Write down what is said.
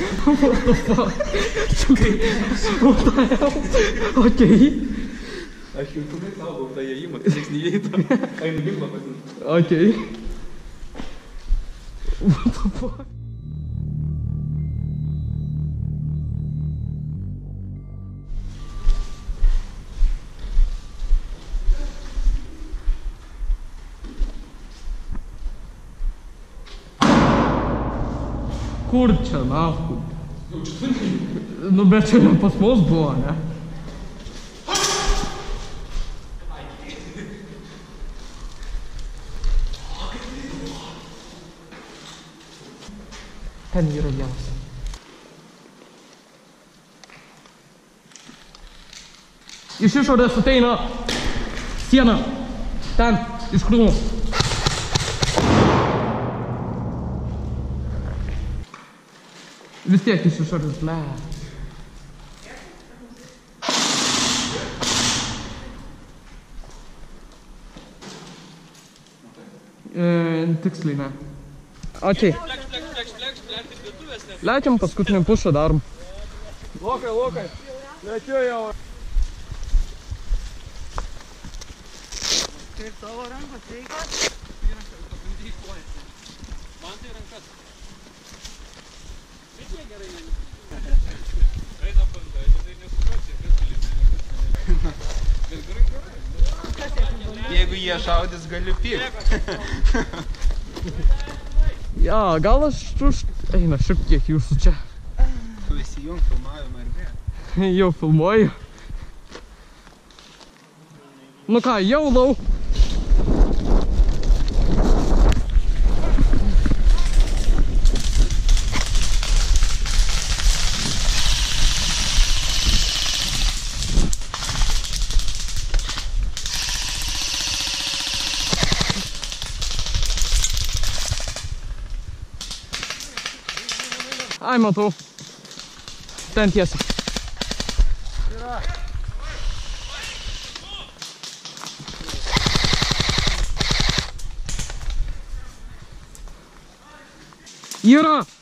What the fuck? What the hell? Okay. Aš jau pilnai saugau tą įėjimą, kad nieks neįeitų. Einu ginklą pasiimti. Okay. What the fuck? Kur čia, nafku? Nu, bet čia ne pas mus buvo, ne? Ten yra vienas. Iš išorės ateina siena. Ten, iš krūmų. Vis tiek iš išorės, ble. Tiksliai ne. Ačiū. Leidžiam paskutinį pušą darom. Lokai, lečiu jau. Kaip tavo rankos veikia? Pabandyk kojas. Man tai rankas. Bet jie gerai neina. Eina banda, tai nesuprasi, kas gerai. Jeigu jie šaudys, gali pykt. Ja, gal aš eina šiek tiek jūsų čia. Tu įsijung filmavimą ir be. Jau filmuoju. Nu ką, jau lau. Ai, matau. Ten tiesiai. Yra!